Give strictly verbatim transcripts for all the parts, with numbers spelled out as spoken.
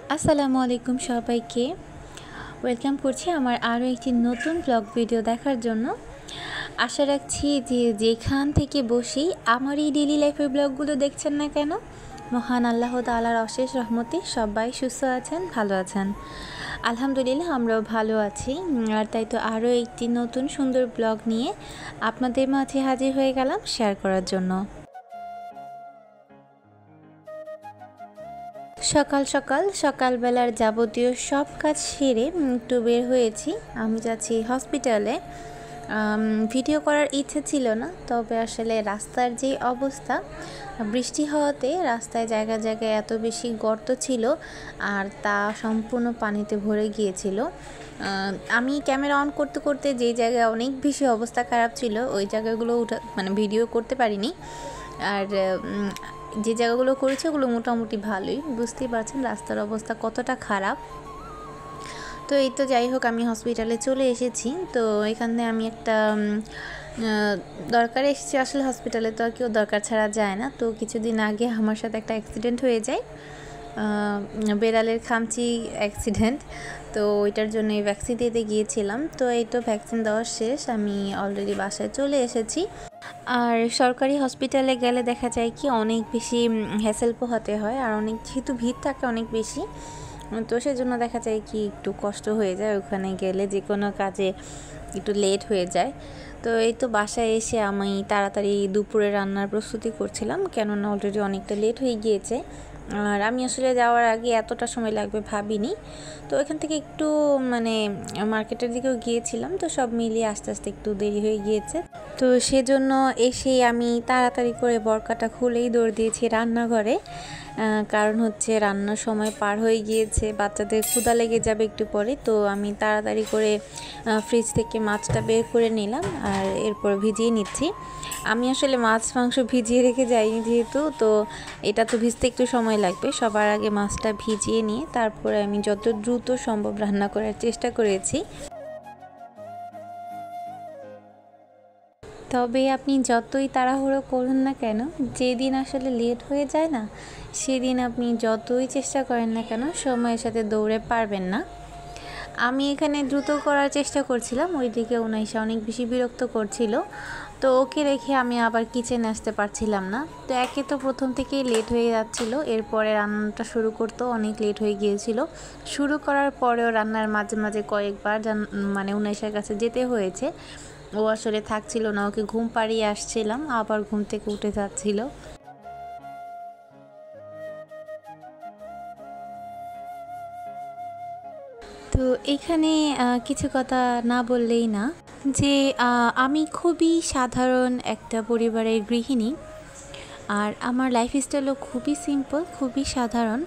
আসসালামু আলাইকুম সবাইকে ওয়েলকাম করছি আমার আরও একটি নতুন ব্লগ ভিডিও দেখার জন্য। আশা রাখছি যে যেখান থেকে বসেই আমার এই ডেইলি লাইফের ব্লগগুলো দেখছেন না কেন, মহান আল্লাহ তাআলার অশেষ রহমতে সবাই সুস্থ আছেন, ভালো আছেন। আলহামদুলিল্লাহ আমরাও ভালো আছি। আর তাই তো আরও একটি নতুন সুন্দর ব্লগ নিয়ে আপনাদের মাঝে হাজির হয়ে গেলাম শেয়ার করার জন্য। সকাল সকাল সকালবেলার যাবতীয় সব কাজ সেরে একটু বের হয়েছি। আমি যাচ্ছি হসপিটালে। ভিডিও করার ইচ্ছে ছিল না, তবে আসলে রাস্তার যে অবস্থা, বৃষ্টি হওয়াতে রাস্তায় জায়গায় জায়গায় এত বেশি গর্ত ছিল আর তা সম্পূর্ণ পানিতে ভরে গিয়েছিল। আমি ক্যামেরা অন করতে করতে যেই জায়গায় অনেক বেশি অবস্থা খারাপ ছিল ওই জায়গাগুলো উঠা মানে ভিডিও করতে পারিনি। আর যে জায়গাগুলো করেছে ওগুলো মোটামুটি ভালোই, বুঝতেই পারছেন রাস্তার অবস্থা কতটা খারাপ। তো এই তো যাই হোক, আমি হসপিটালে চলে এসেছি। তো এখানে আমি একটা দরকারে এসেছি। আসলে হসপিটালে তো আর কেউ দরকার ছাড়া যায় না। তো কিছুদিন আগে আমার সাথে একটা অ্যাক্সিডেন্ট হয়ে যায়, বেড়ালের খামচি অ্যাক্সিডেন্ট। তো ওইটার জন্য ভ্যাকসিন দিতে গিয়েছিলাম। তো এই তো ভ্যাকসিন দেওয়া শেষ, আমি অলরেডি বাসায় চলে এসেছি। আর সরকারি হসপিটালে গেলে দেখা যায় কি অনেক বেশি হ্যাসেল পোহাতে হয়, আর অনেক যেহেতু ভিড় থাকে অনেক বেশি, তো সেজন্য দেখা যায় কি একটু কষ্ট হয়ে যায় ওখানে গেলে, যে কোনো কাজে একটু লেট হয়ে যায়। তো এই তো বাসায় এসে আমি তাড়াতাড়ি দুপুরে রান্নার প্রস্তুতি করছিলাম, কেননা অলরেডি অনেকটা লেট হয়ে গিয়েছে। আর আমি আসলে যাওয়ার আগে এতটা সময় লাগবে ভাবিনি। তো এখান থেকে একটু মানে মার্কেটের দিকেও গিয়েছিলাম, তো সব মিলিয়ে আস্তে আস্তে একটু দেরি হয়ে গিয়েছে। তো সেজন্য এসেই আমি তাড়াতাড়ি করে বরকাটা খুলেই দৌড় দিয়েছি রান্নাঘরে, কারণ হচ্ছে রান্নার সময় পার হয়ে গিয়েছে, বাচ্চাদের ক্ষুধা লেগে যাবে একটু পরে। তো আমি তাড়াতাড়ি করে ফ্রিজ থেকে মাছটা বের করে নিলাম আর এরপর ভিজিয়ে নিচ্ছি। আমি আসলে মাছ মাংস ভিজিয়ে রেখে যাইনি যেহেতু, তো এটা তো ভিজতে একটু সময় লাগবে। সবার আগে মাছটা ভিজিয়ে নিয়ে তারপরে আমি যত দ্রুত সম্ভব রান্না করার চেষ্টা করেছি। তবে আপনি যতই তাড়াহুড়ো করুন না কেন, যেদিন আসলে লেট হয়ে যায় না, সেদিন আপনি যতই চেষ্টা করেন না কেন সময়ের সাথে দৌড়ে পারবেন না। আমি এখানে দ্রুত করার চেষ্টা করছিলাম, ওইদিকে উনাইশা অনেক বেশি বিরক্ত করছিল। তো ওকে রেখে আমি আবার কিচেনে আসতে পারছিলাম না। তো একে তো প্রথম থেকেই লেট হয়ে যাচ্ছিলো, এরপরে রান্নাটা শুরু করতেও অনেক লেট হয়ে গিয়েছিল। শুরু করার পরেও রান্নার মাঝে মাঝে কয়েকবার মানে উনাইশার কাছে যেতে হয়েছে। ও আসলে থাকছিল না, ওকে ঘুম পাড়িয়ে আসছিলাম, আবার ঘুম থেকে উঠে যাচ্ছিল। তো এখানে কিছু কথা না বললেই না যে আমি খুবই সাধারণ একটা পরিবারের গৃহিণী, আর আমার লাইফস্টাইলও খুবই সিম্পল, খুবই সাধারণ।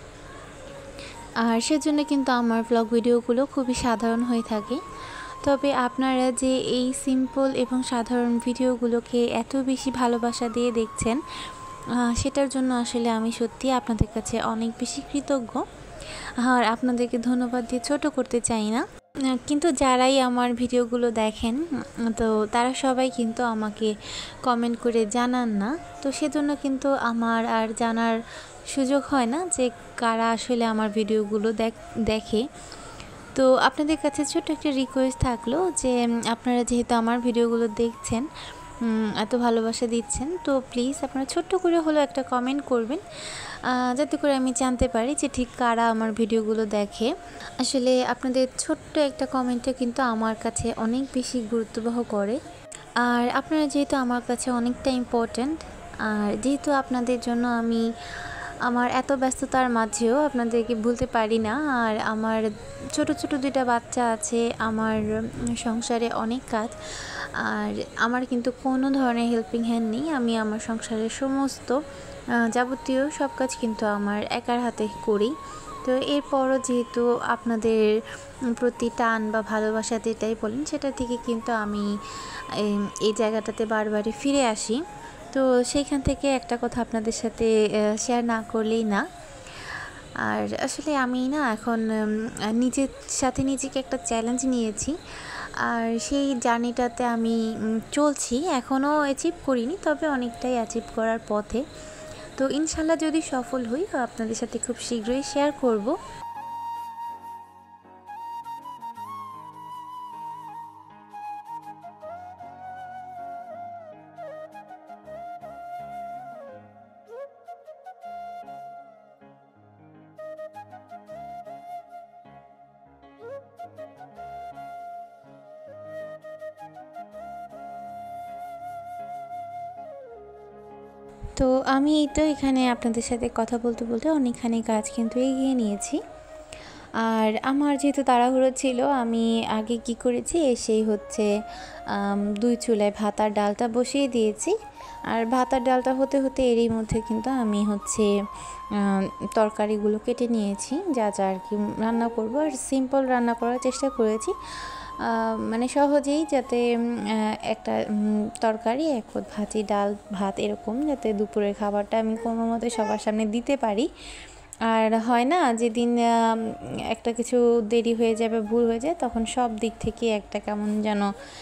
আর সেজন্য কিন্তু আমার ব্লগ ভিডিওগুলো খুবই সাধারণ হয়ে থাকে। তবে আপনারা যে এই সিম্পল এবং সাধারণ ভিডিওগুলোকে এত বেশি ভালোবাসা দিয়ে দেখছেন, সেটার জন্য আসলে আমি সত্যি আপনাদের কাছে অনেক বেশি কৃতজ্ঞ। আর আপনাদেরকে ধন্যবাদ দিয়ে ছোট করতে চাই না, কিন্তু যারাই আমার ভিডিওগুলো দেখেন তো তারা সবাই কিন্তু আমাকে কমেন্ট করে জানান না। তো সেজন্য কিন্তু আমার আর জানার সুযোগ হয় না যে কারা আসলে আমার ভিডিওগুলো দেখে। তো আপনাদের কাছে ছোট্ট একটা রিকোয়েস্ট থাকলো যে আপনারা যেহেতু আমার ভিডিওগুলো দেখছেন, এত ভালোবাসা দিচ্ছেন, তো প্লিজ আপনারা ছোট্ট করে হলেও একটা কমেন্ট করবেন, যাতে করে আমি জানতে পারি যে ঠিক কারা আমার ভিডিওগুলো দেখে। আসলে আপনাদের ছোট্ট একটা কমেন্টে কিন্তু আমার কাছে অনেক বেশি গুরুত্ববহ করে। আর আপনারা যেহেতু আমার কাছে অনেকটা ইম্পর্ট্যান্ট, আর যেহেতু আপনাদের জন্য আমি আমার এত ব্যস্ততার মাঝেও আপনাদেরকে ভুলতে পারি না। আর আমার ছোট ছোট দুইটা বাচ্চা আছে, আমার সংসারে অনেক কাজ, আর আমার কিন্তু কোনো ধরনের হেল্পিং হ্যান্ড নেই। আমি আমার সংসারের সমস্ত যাবতীয় সব কাজ কিন্তু আমার একার হাতে করি। তো এরপরও যেহেতু আপনাদের প্রতি টান বা ভালোবাসা যেটাই বলেন, সেটা থেকে কিন্তু আমি এই জায়গাটাতে বারবারই ফিরে আসি। তো সেইখান থেকে একটা কথা আপনাদের সাথে শেয়ার না করলেই না। আর আসলে আমি না এখন নিজের সাথে নিজেকে একটা চ্যালেঞ্জ নিয়েছি, আর সেই জার্নিটাতে আমি চলছি। এখনও অ্যাচিভ করিনি, তবে অনেকটাই অ্যাচিভ করার পথে। তো ইনশাল্লাহ যদি সফল হই আপনাদের সাথে খুব শীঘ্রই শেয়ার করব। তো আমি তো এখানে আপনাদের সাথে কথা বলতে বলতে অনেকখানি কাজ কিন্তু এগিয়ে নিয়েছি। আর আমার যেহেতু তাড়াহুড়ো ছিল, আমি আগে কি করেছি, এসেই হচ্ছে দুই চুলায় ভাত আর ডালটা বসিয়ে দিয়েছি। আর ভাত আর ডালটা হতে হতে এরই মধ্যে কিন্তু আমি হচ্ছে তরকারিগুলো কেটে নিয়েছি, যা যা আর কি রান্না করব। আর সিম্পল রান্না করার চেষ্টা করেছি, মানে সহজেই, যাতে একটা তরকারি, এক পদ ভাজি, ডাল, ভাত এরকম, যাতে দুপুরের খাবারটা আমি কোনো মতে সবার সামনে দিতে পারি। আর হয় না, যেদিন একটা কিছু দেরি হয়ে যাবে, ভুল হয়ে যায়, তখন সব দিক থেকে একটা কেমন যেন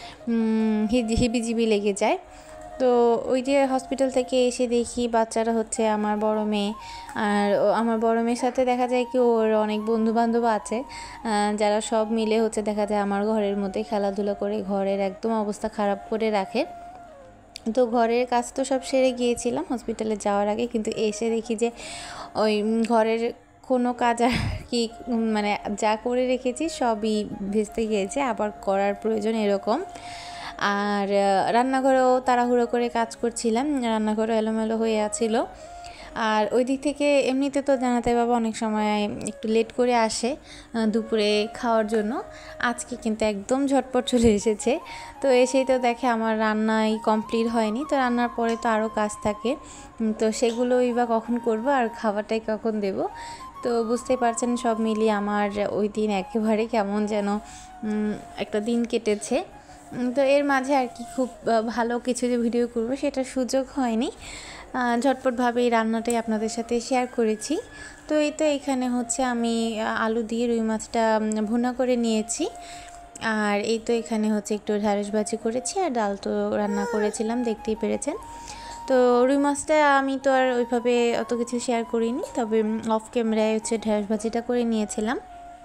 হিবিজিবি লেগে যায়। তো ওই যে হসপিটাল থেকে এসে দেখি বাচ্চারা হচ্ছে আমার বড় মেয়ে, আর আমার বড় মেয়ের সাথে দেখা যায় কি ওর অনেক বন্ধুবান্ধব আছে, যারা সব মিলে হচ্ছে দেখা যায় আমার ঘরের মধ্যে খেলাধুলা করে ঘরের একদম অবস্থা খারাপ করে রাখে। তো ঘরের কাজ তো সব সেরে গিয়েছিলাম হসপিটালে যাওয়ার আগে, কিন্তু এসে দেখি যে ওই ঘরের কোনো কাজ আর কি, মানে যা করে রেখেছি সবই ভেস্তে গিয়েছে, আবার করার প্রয়োজন এরকম। আর রান্নাঘরেও তাড়াহুড়ো করে কাজ করছিলাম, রান্নাঘরও এলোমেলো হয়ে আছিল। আর ওই দিক থেকে এমনিতে তো জানাতে বাবা অনেক সময় একটু লেট করে আসে দুপুরে খাওয়ার জন্য, আজকে কিন্তু একদম ঝটপট চলে এসেছে। তো এসেই তো দেখে আমার রান্নাই কমপ্লিট হয়নি, তো রান্নার পরে তো আরও কাজ থাকে, তো সেগুলোই বা কখন করব আর খাবারটাই কখন দেব। তো বুঝতেই পারছেন সব মিলিয়ে আমার ওই দিন একেবারে কেমন যেন একটা দিন কেটেছে। তো এর মাঝে আর কি খুব ভালো কিছু যে ভিডিও করব সেটার সুযোগ হয়নি, ঝটপটভাবে এই রান্নাটাই আপনাদের সাথে শেয়ার করেছি। তো এই তো এখানে হচ্ছে আমি আলু দিয়ে রুই মাছটা ভুনা করে নিয়েছি, আর এই তো এখানে হচ্ছে একটু ঢ্যাঁড়স ভাজি করেছি, আর ডাল তো রান্না করেছিলাম, দেখতেই পেরেছেন। তো রুই মাছটা আমি তো আর ওইভাবে অত কিছু শেয়ার করিনি, তবে অফ ক্যামেরায় হচ্ছে ঢ্যাঁড়স ভাজিটা করে নিয়েছিলাম।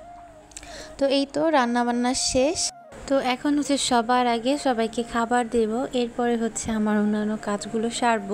তো এই তো রান্না বান্না শেষ। তো এখন হচ্ছে সবার আগে সবাইকে খাবার দেব, এরপরে হচ্ছে আমার অন্যান্য কাজগুলো সারবো।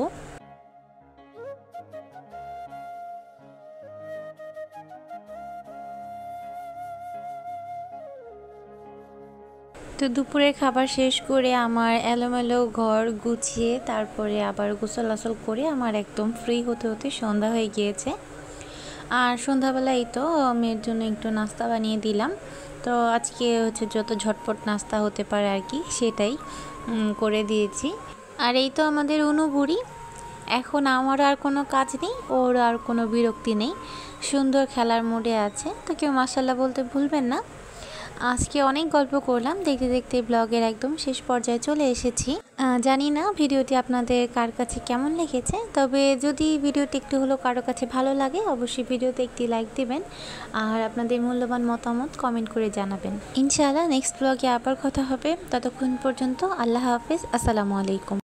তো দুপুরের খাবার শেষ করে আমার এলোমেলো ঘর গুছিয়ে তারপরে আবার গোসল আসল করে আমার একদম ফ্রি হতে হতে সন্ধ্যা হয়ে গিয়েছে। আর সন্ধ্যাবেলায় তো মেয়ের জন্য একটু নাস্তা বানিয়ে দিলাম। তো আজকে হচ্ছে যত ঝটপট নাস্তা হতে পারে আর কি সেটাই করে দিয়েছি। আর এই তো আমাদের অনু বুড়ি, এখন আমার আর কোনো কাজ নেই, ওর আর কোনো বিরক্তি নেই, সুন্দর খেলার মুডে আছে। তো কেউ মাশাআল্লাহ বলতে ভুলবেন না। আজকে অনেক গল্প করলাম, দেখতে দেখতে ব্লগের একদম শেষ পর্যায়ে চলে এসেছি। জানি না ভিডিওটি আপনাদের কার কাছে কেমন লেগেছে, তবে যদি ভিডিওটি একটু হলেও কারো কাছে ভালো লাগে অবশ্যই ভিডিওতে একটি লাইক দিবেন, আর আপনাদের মূল্যবান মতামত কমেন্ট করে জানাবেন। ইনশাআল্লাহ নেক্সট ব্লগে আবার কথা হবে, ততক্ষণ পর্যন্ত আল্লাহ হাফেজ, আসসালামু আলাইকুম।